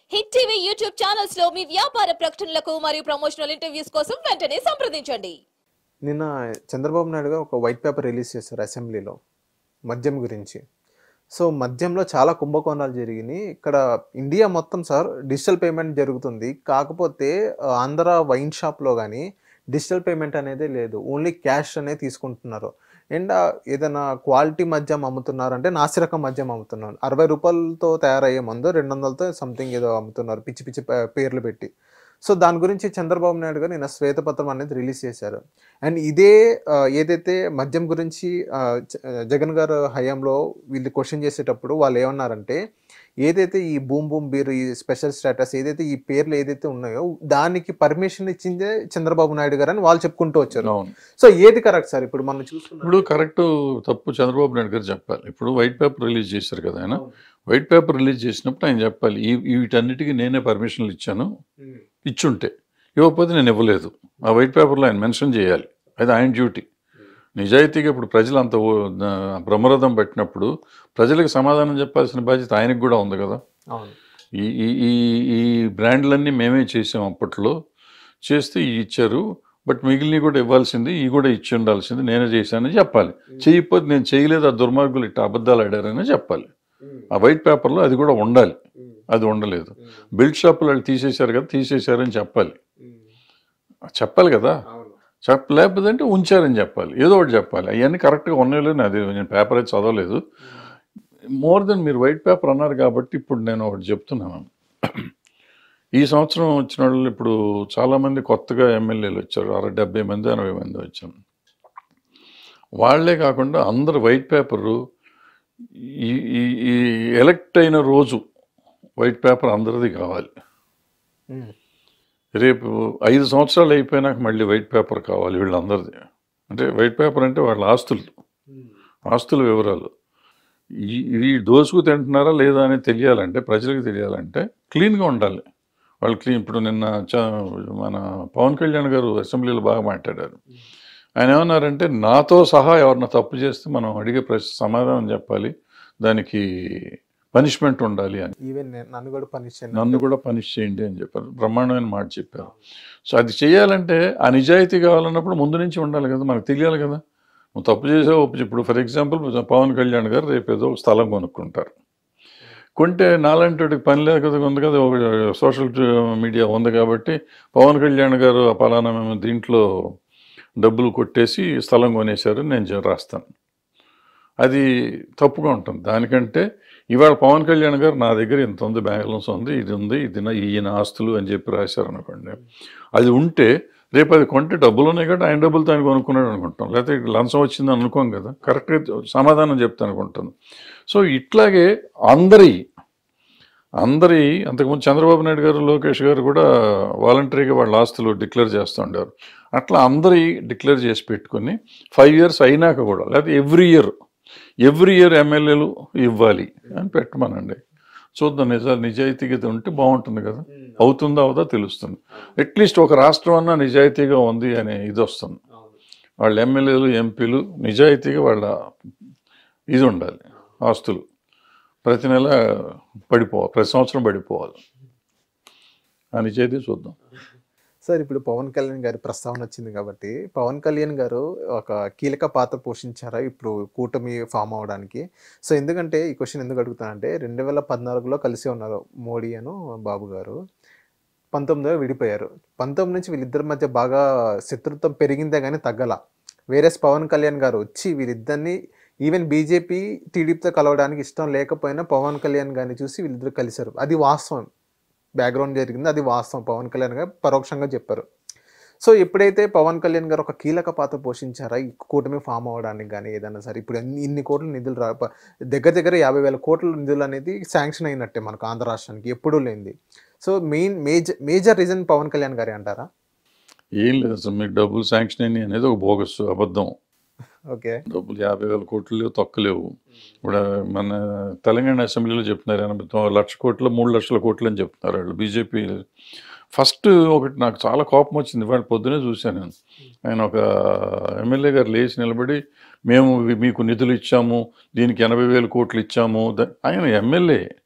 Hit TV YouTube channels లో మీ వ్యాపార ప్రకటనలకు మరియు ప్రమోషనల్ ఇంటర్వ్యూస్ కోసం వెంటనే సంప్రదించండి. నిన్న చంద్రబాబు నాయుడు గారు ఒక వైట్ పేపర్ రిలీజ్ చేశారు అసెంబ్లీలో మద్యం గురించి. సో మద్యంలో చాలా కుంభకోణాలు జరిగినాయి. ఇక్కడ ఇండియా మొత్తం సార్ డిజిటల్ పేమెంట్ జరుగుతుంది. కాకపోతే ఆంధ్ర వైన్ షాప్లో కానీ డిజిటల్ పేమెంట్ అనేది లేదు. ఓన్లీ క్యాష్ అనేది తీసుకుంటున్నారు. అండ్ ఏదైనా క్వాలిటీ మద్యం అమ్ముతున్నారు అంటే నాసిరకం మద్యం అమ్ముతున్నారు. 60 రూపాయలతో తయారయ్యే మందు 200తో సంథింగ్ ఏదో అమ్ముతున్నారు పిచ్చి పిచ్చి పేర్లు పెట్టి. సో దాని గురించి చంద్రబాబు నాయుడు గారు నిన్న శ్వేతపత్రం అనేది రిలీజ్ చేశారు. అండ్ ఇదే ఏదైతే మద్యం గురించి జగన్ గారు హయాంలో వీళ్ళు క్వశ్చన్ చేసేటప్పుడు వాళ్ళు ఏమన్నారంటే ఏదైతే ఈ బూమ్ బూమ్ బీర్ ఈ స్పెషల్ స్టేటస్ ఏదైతే ఈ పేర్లు ఏదైతే ఉన్నాయో దానికి పర్మిషన్ ఇచ్చిందే చంద్రబాబు నాయుడు గారు అని వాళ్ళు చెప్పుకుంటూ వచ్చారు. సో ఏది కరెక్ట్ సార్? ఇప్పుడు మనం చూసుకున్నాం, ఇప్పుడు కరెక్ట్ తప్పు చంద్రబాబు నాయుడు గారు చెప్పాలి. ఇప్పుడు వైట్ పేపర్ రిలీజ్ చేశారు కదా ఆయన. వైట్ పేపర్ రిలీజ్ చేసినప్పుడు ఆయన చెప్పాలి వీటన్నిటికీ నేనే పర్మిషన్లు ఇచ్చాను, ఇచ్చుంటే. ఇవ్వకపోతే నేను ఇవ్వలేదు. ఆ వైట్ పేపర్లో ఆయన మెన్షన్ చేయాలి. అది ఆయన డ్యూటీ. నిజాయితీగా ఇప్పుడు ప్రజలు అంత బ్రహ్మరథం పట్టినప్పుడు ప్రజలకు సమాధానం చెప్పాల్సిన బాధ్యత ఆయనకు కూడా ఉంది కదా. ఈ ఈ ఈ బ్రాండ్లన్నీ మేమే చేసాం, అప్పట్లో చేస్తే ఇచ్చారు, బట్ మిగిలినవి కూడా ఇవ్వాల్సింది, ఈ కూడా ఇచ్చి ఉండాల్సింది, నేనే చేశానని చెప్పాలి. చేయకపోతే నేను చేయలేదు, ఆ దుర్మార్గులు ఇట్లా అబద్ధాలు ఆడారని చెప్పాలి. ఆ వైట్ పేపర్లో అది కూడా ఉండాలి. అది ఉండలేదు. బిల్డ్ షాపులు వాళ్ళు తీసేశారు కదా, తీసేశారని చెప్పాలి. చెప్పాలి కదా. లేకపోతే అంటే ఉంచారని చెప్పాలి. ఏదో ఒకటి చెప్పాలి. అవన్నీ కరెక్ట్గా ఉన్నాయో అది నేను పేపర్ అయితే చదవలేదు. మోర్ దెన్ మీరు వైట్ పేపర్ అన్నారు కాబట్టి ఇప్పుడు నేను ఒకటి చెప్తున్నాను. ఈ సంవత్సరం వచ్చిన వాళ్ళు ఇప్పుడు చాలామంది కొత్తగా ఎమ్మెల్యేలు వచ్చారు. 70 మంది 80 మంది వచ్చారు. వాళ్లే కాకుండా అందరు వైట్ పేపరు ఈ ఎలక్ట్ అయిన రోజు వైట్ పేపర్ అందరిది కావాలి. రేపు 5 సంవత్సరాలు అయిపోయినాక మళ్ళీ వైట్ పేపర్ కావాలి వీళ్ళందరిది. అంటే వైట్ పేపర్ అంటే వాళ్ళ ఆస్తుల వివరాలు ఈ దోసుకు తింటున్నారా లేదా అని తెలియాలంటే, ప్రజలకు తెలియాలంటే క్లీన్గా ఉండాలి. వాళ్ళు క్లీన్. ఇప్పుడు నిన్న మన పవన్ కళ్యాణ్ గారు అసెంబ్లీలో బాగా మాట్లాడారు. ఆయన ఏమన్నారంటే నాతో సహా ఎవరన్నా తప్పు చేస్తే మనం అడిగే సమాధానం చెప్పాలి, దానికి పనిష్మెంట్ ఉండాలి అని. ఈవెన్ నన్ను కూడా పనిష్ చేయండి అని చెప్పారు. బ్రహ్మాండమైన మాట చెప్పారు. సో అది చేయాలంటే ఆ నిజాయితీ కావాలన్నప్పుడు ముందు నుంచి ఉండాలి కదా, మనకు తెలియాలి కదా. నువ్వు తప్పు చేసావు. ఇప్పుడు ఫర్ ఎగ్జాంపుల్ పవన్ కళ్యాణ్ గారు రేపు ఏదో స్థలం కొనుక్కుంటారు. కొంటే నాలంటి పని లేక ఉంది కదా, సోషల్ మీడియా ఉంది కాబట్టి పవన్ కళ్యాణ్ గారు ఆ పలానా మేము దీంట్లో డబ్బులు కొట్టేసి స్థలం కొనేశారు నేను రాస్తాను. అది తప్పుగా ఉంటుంది. దానికంటే ఇవాళ పవన్ కళ్యాణ్ గారు నా దగ్గర ఇంత ఉంది, బ్యాలెన్స్ ఉంది, ఇది ఉంది, ఇది ఈయన ఆస్తులు అని చెప్పి రాశారు అనుకోండి. అది ఉంటే రేపు అది కొంటే డబ్బులు ఉన్నాయి కాబట్టి ఆయన డబ్బులతో ఆయన కొనుక్కున్నాడు అనుకుంటాం. లేకపోతే లంచం వచ్చిందని అనుకోం కదా. కరెక్ట్గా సమాధానం చెప్తాను అనుకుంటాను. సో ఇట్లాగే అందరి అంతకుముందు చంద్రబాబు నాయుడు గారు లోకేష్ గారు కూడా వాలంటరీగా వాళ్ళ ఆస్తులు డిక్లేర్ చేస్తూ ఉండేవారు. అట్లా అందరి డిక్లేర్ చేసి పెట్టుకుని 5 years అయినాక కూడా, లేకపోతే ఎవ్రీ ఇయర్ ఎమ్మెల్యేలు ఇవ్వాలి అని పెట్టమనండి. చూద్దాం. నిజాయితీగా ఉంటే బాగుంటుంది కదా. అవుతుందా అవుదా తెలుస్తుంది. అట్లీస్ట్ ఒక రాష్ట్రం అన్నా నిజాయితీగా ఉంది అనే ఇది వస్తుంది. వాళ్ళ ఎమ్మెల్యేలు ఎంపీలు నిజాయితీగా వాళ్ళ ఇది ఉండాలి. ఆస్తులు ప్రతి నెల పడిపోవాలి, ప్రతి సంవత్సరం పడిపోవాలి. ఆ నిజాయితీ చూద్దాం. సార్ ఇప్పుడు పవన్ కళ్యాణ్ గారి ప్రస్తావన వచ్చింది కాబట్టి పవన్ కళ్యాణ్ గారు ఒక కీలక పాత్ర పోషించారా ఇప్పుడు కూటమి ఫామ్ అవడానికి? సో ఎందుకంటే ఈ క్వశ్చన్ ఎందుకు అడుగుతానంటే 2014లో కలిసి ఉన్నారు మోడీ అను బాబు గారు. 19లో విడిపోయారు. 19 నుంచి వీళ్ళిద్దరి మధ్య బాగా శత్రుత్వం పెరిగిందే కానీ తగ్గల. వేరేస్ పవన్ కళ్యాణ్ గారు వచ్చి వీళ్ళిద్దరిని ఈవెన్ బీజేపీ టీడీపీతో కలవడానికి ఇష్టం లేకపోయినా పవన్ కళ్యాణ్ గారిని చూసి వీళ్ళిద్దరు కలిశారు. అది వాస్తవం. బ్యాక్గ్రౌండ్ జరిగింది, అది వాస్తవం. పవన్ కళ్యాణ్ గారు పరోక్షంగా చెప్పారు. సో ఎప్పుడైతే పవన్ కళ్యాణ్ గారు ఒక కీలక పాత్ర పోషించారా ఈ కూటమి ఫామ్ అవ్వడానికి కానీ ఏదైనా సరే, ఇప్పుడు ఇన్ని కోట్ల నిధులు దగ్గర 50,000 కోట్ల నిధులు అనేది శాంక్షన్ అయినట్టే మనకు ఆంధ్ర రాష్ట్రానికి, ఎప్పుడూ లేనిది. So major reason Pawan Kalyan గారే అంటారా? ఏం లేదు అసలు. మీకు డబ్బులు శాంక్షన్ అయినాయి అనేది ఒక బోగస్ అబద్ధం. ఓకే, డబ్బులు 50,000 కోట్లు తొక్కలేవు. ఇప్పుడు మన తెలంగాణ అసెంబ్లీలో చెప్తున్నారు 80 లక్షల కోట్లు 3 లక్షల కోట్లు అని చెప్తున్నారు వాళ్ళు బీజేపీ. ఫస్ట్ ఒకటి నాకు చాలా కోపం వచ్చింది. వాడు పొద్దునే చూశాను నేను. ఆయన ఒక ఎమ్మెల్యే గారు లేచి నిలబడి మేము మీకు నిధులు ఇచ్చాము, దీనికి 80,000 కోట్లు ఇచ్చాము. ఆయన ఎమ్మెల్యే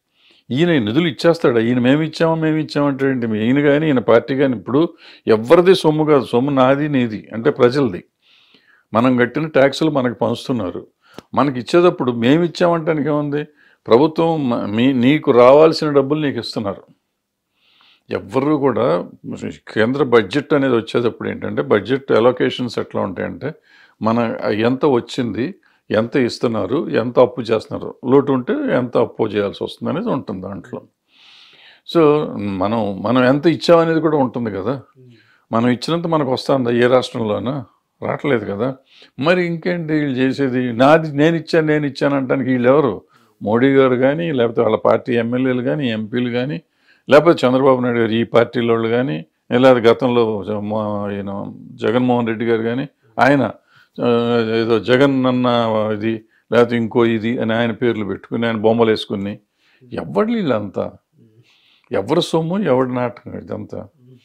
ఈయన నిధులు ఇచ్చేస్తాడు. ఈయన మేము ఇచ్చామంటే ఏంటి? ఈయన కానీ ఈయన పార్టీ కానీ ఇప్పుడు ఎవరిది సొమ్ము కాదు, సొమ్ము నాది నీది అంటే ప్రజలది. మనం కట్టిన ట్యాక్సులు మనకు పంచుతున్నారు. మనకి ఇచ్చేటప్పుడు మేము ఇచ్చామంటానికి ఏముంది? ప్రభుత్వం నీకు రావాల్సిన డబ్బులు నీకు ఇస్తున్నారు. ఎవ్వరు కూడా కేంద్ర బడ్జెట్ అనేది వచ్చేటప్పుడు ఏంటంటే బడ్జెట్ అలొకేషన్స్ ఎట్లా ఉంటాయంటే మన ఎంత వచ్చింది, ఎంత ఇస్తున్నారు, ఎంత అప్పు చేస్తున్నారు, లోటు ఉంటే ఎంత అప్పు చేయాల్సి వస్తుంది అనేది ఉంటుంది దాంట్లో. సో మనం ఎంత ఇచ్చామనేది కూడా ఉంటుంది కదా. మనం ఇచ్చినంత మనకు వస్తుందా ఏ రాష్ట్రంలోనూ? రావట్లేదు కదా. మరి ఇంకేంటి వీళ్ళు చేసేది? నాది నేను ఇచ్చాను అంటానికి వీళ్ళు ఎవరు? మోడీ గారు కానీ, లేకపోతే వాళ్ళ పార్టీ ఎమ్మెల్యేలు కానీ, ఎంపీలు కానీ, లేకపోతే చంద్రబాబు నాయుడు గారు ఈ పార్టీల వాళ్ళు కానీ, లేదా గతంలో జగన్మోహన్ రెడ్డి గారు కానీ, ఆయన ఏదో జగన్ అన్న ఇది లేకపోతే ఇంకో ఇది అని ఆయన పేర్లు పెట్టుకుని ఆయన బొమ్మలు వేసుకుని ఎవరు వీళ్ళంతా? ఎవరి సొమ్ము ఎవరి నాటకం ఇదంతా?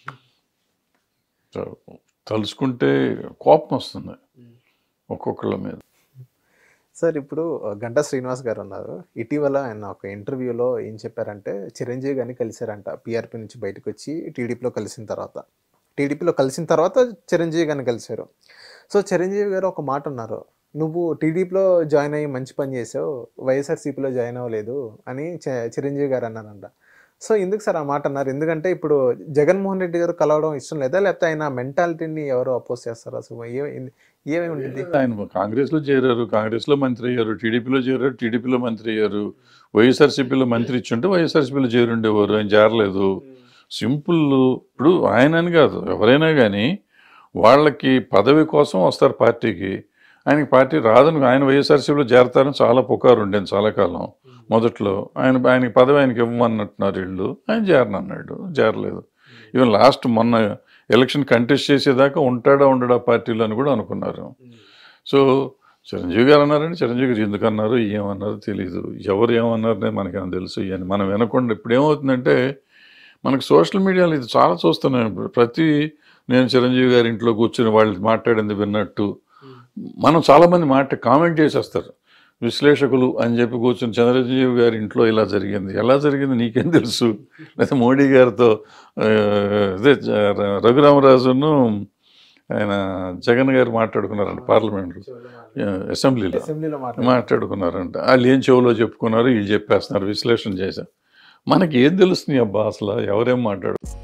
తలుచుకుంటే కోపం వస్తుంది ఒక్కొక్కళ్ళ మీద. సార్ ఇప్పుడు గంటా శ్రీనివాస్ గారు ఉన్నారు. ఇటీవల ఆయన ఒక ఇంటర్వ్యూలో ఏం చెప్పారంటే చిరంజీవి గారిని కలిశారంట. పీఆర్పీ నుంచి బయటకు వచ్చి టీడీపీలో కలిసిన తర్వాత చిరంజీవి గారిని కలిశారు. సో చిరంజీవి గారు ఒక మాట అన్నారు, నువ్వు టీడీపీలో జాయిన్ అయ్యి మంచి పని చేసావు, వైఎస్ఆర్సీపీలో జాయిన్ అవ్వలేదు అని చిరంజీవి గారు అన్నారంట. సో ఎందుకు సార్ ఆ మాట అన్నారు? ఎందుకంటే ఇప్పుడు జగన్మోహన్ రెడ్డి గారు కలవడం ఇష్టం లేదా, లేకపోతే ఆయన మెంటాలిటీని ఎవరు అపోజ్ చేస్తారు? అసలు ఏమేమి ఉంటుంది? ఆయన కాంగ్రెస్లో చేరారు, కాంగ్రెస్లో మంత్రి అయ్యారు, టీడీపీలో చేరారు, టీడీపీలో మంత్రి అయ్యారు. వైఎస్ఆర్సీపీలో మంత్రి ఇచ్చుంటే వైఎస్ఆర్సీపీలో చేరుండేవారు. ఆయన చేరలేదు. సింపుల్. ఇప్పుడు ఆయన అని కాదు, ఎవరైనా కానీ వాళ్ళకి పదవి కోసం వస్తారు పార్టీకి. ఆయనకి పార్టీ రాదని ఆయన వైఎస్ఆర్సీపీలో చేరతారని చాలా పుకారు ఉండేది చాలా కాలం. మొదట్లో ఆయనకి పదవి ఆయనకి ఇవ్వమన్నట్టున్నారు వీళ్ళు. ఆయన చేరనన్నాడు, చేరలేదు. ఈవెన్ లాస్ట్ మొన్న ఎలక్షన్ కంటెస్ట్ చేసేదాకా ఉండడా పార్టీలో అని కూడా అనుకున్నారు. సో చిరంజీవి గారు అన్నారంటే చిరంజీవి గారు ఎందుకన్నారు, ఏమన్నారో తెలీదు. ఎవరు ఏమన్నారనే మనకేమో తెలుసు. అని మనం వినకుండా ఇప్పుడు ఏమవుతుందంటే మనకు సోషల్ మీడియాలో ఇది చాలా చూస్తున్నాం. నేను చిరంజీవి గారి ఇంట్లో కూర్చొని వాళ్ళు మాట్లాడింది విన్నట్టు మనం చాలామంది కామెంట్ చేసేస్తారు విశ్లేషకులు అని చెప్పి కూర్చొని. చిరంజీవి గారి ఇంట్లో ఇలా జరిగింది, ఎలా జరిగింది నీకేం తెలుసు? లేదా మోడీ గారితో అదే రఘురామరాజును ఆయన జగన్ గారు మాట్లాడుకున్నారంట పార్లమెంట్లో, అసెంబ్లీలో మాట్లాడుకున్నారంట. వాళ్ళు ఏం చెవులో చెప్పుకున్నారు, వీళ్ళు చెప్పేస్తున్నారు, విశ్లేషణ చేశారు. మనకి ఏం తెలుస్తుంది అబ్బా అసలు ఎవరేం మాట్లాడు.